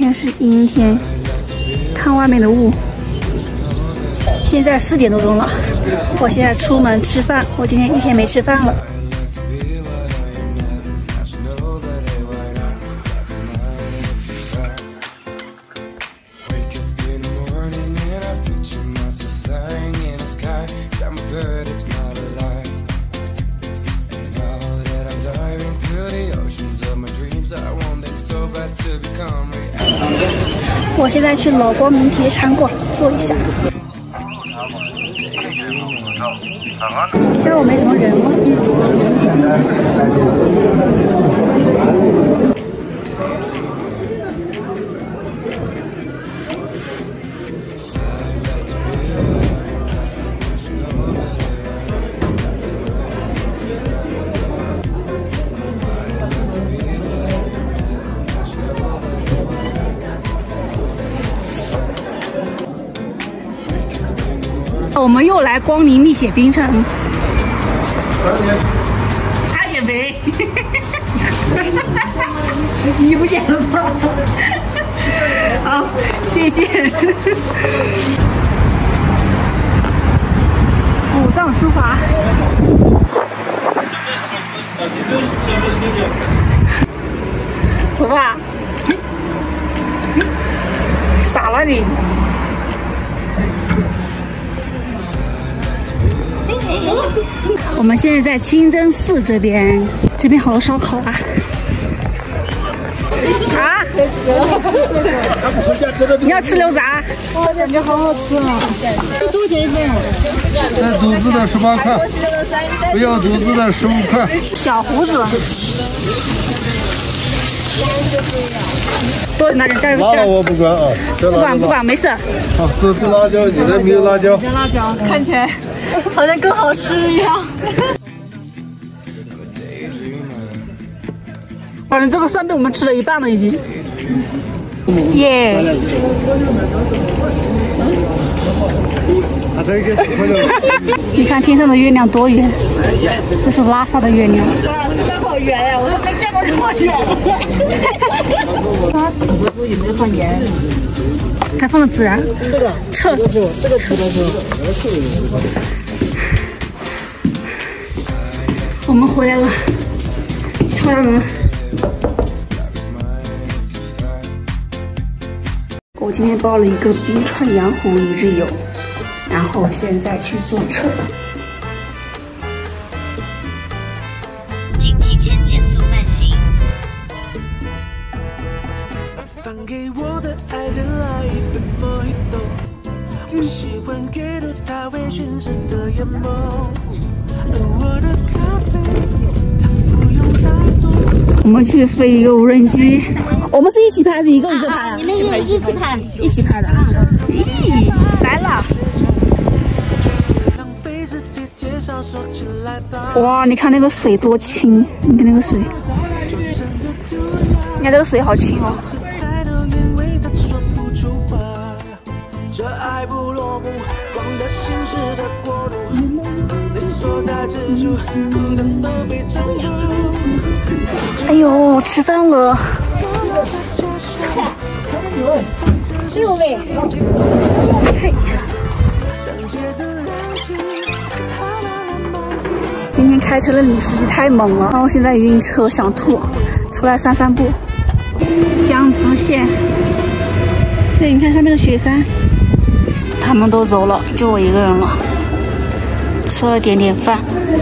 今天是阴天，看外面的雾。现在4点多钟了，我现在出门吃饭。我今天一天没吃饭了。我现在去老光明体育场馆坐一下。下午没什么人了。我们又来光临蜜雪冰城，他减肥，你不减了是吧？好，谢谢。五脏书法，头发，傻了你。我们现在在清真寺这边好多烧烤啊！啊！你要吃牛杂？我感觉好好吃啊！这多少钱一份？ 带肚子的18块，不要肚子的15块。 小胡子。多拿点这。 辣了我不管啊， 不管，没事。 好，这是辣椒，你这没有辣椒。 加辣椒，看起来好像更好吃一样。反正这个算被我们吃了一半了，已经。耶！你看天上的月亮多圆，这是拉萨的月亮。真好圆呀！我都没见过这么圆。它有没有放盐？它放了孜然、撤。我们回来了，敲下门。我今天报了一个冰川羊湖1日游，然后现在去坐车。 请提前减速慢行。 放给我的爱人来一杯莫吉托，我喜欢给了他微醺时的眼眸，而我的咖啡它不用太多。 我们去飞一个无人机，我们是一起拍还是一个人拍啊？ 你们一起拍， 一起拍的。咦，来了！哇，你看那个水多清，你看那个水，你看这个水好清哦。这爱不落幕，光的心事的国度，你所在之处，孤单都被占住。哎呦，吃饭了。6位。嘿。今天开车的女司机太猛了，然后现在晕车想吐，出来散散步。江孜县。对，你看上面的雪山。他们都走了，就我一个人了。吃了点饭。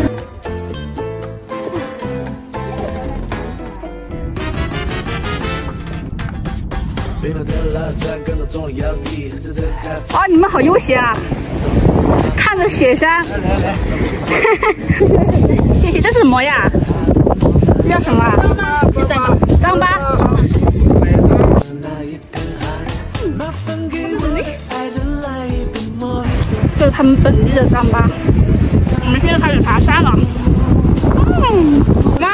哇，你们好悠闲啊！看着雪山。谢谢，这是什么呀？这叫什么啊？糌粑。这是他们本地的糌粑。我们现在开始爬山了。妈，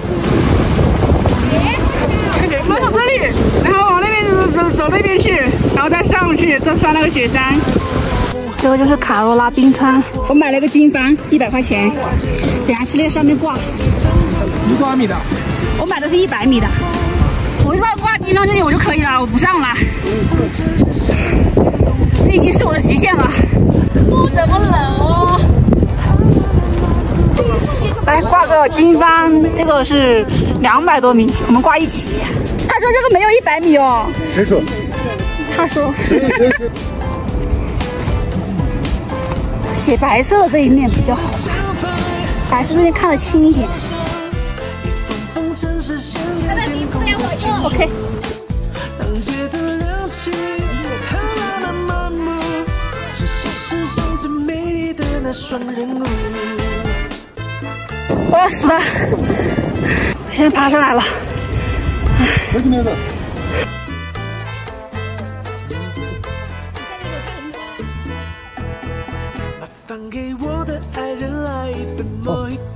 我从这里，然后往那边走那边去，然后再上去，再上那个雪山。这个就是卡罗拉冰川，我买了个金帆，100块钱，等下去那上面挂。 10多米的， 我买的是100米的，我就要挂进到这里我就可以了，我不上了。这已经是我的极限了。不怎么冷哦。来挂个金帆，这个是200多米，我们挂一起。他说这个没有100米哦。 谁说？ 他说。写白色的这一面比较好，白色这边看得清一点。OK。我要死了！现在爬上来了。 放给我的爱人来一杯莫吉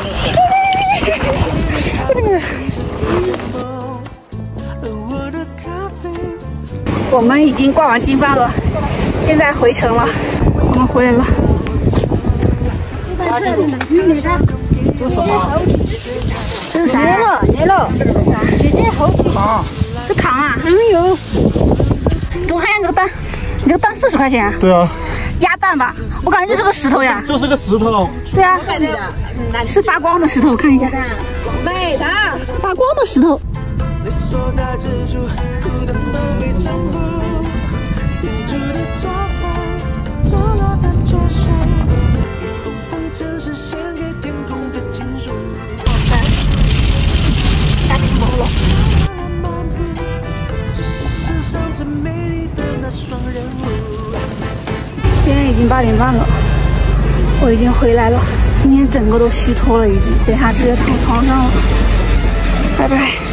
我们已经挂完金帆了，现在回程了，我们回来了。 这是什么？ 这是啥？来了，这个是啥？姐姐好扛，是扛啊！哎呦，给我看一下这个蛋，你这个蛋40块钱啊？ 对啊。 鸭蛋吧，我感觉就是个石头呀。 就是个石头。 对啊，是发光的石头，看一下。美的，发光的石头。下起毛了。现在已经8点半了，我已经回来了，今天整个都虚脱了，已经被他直接躺床上了，拜拜。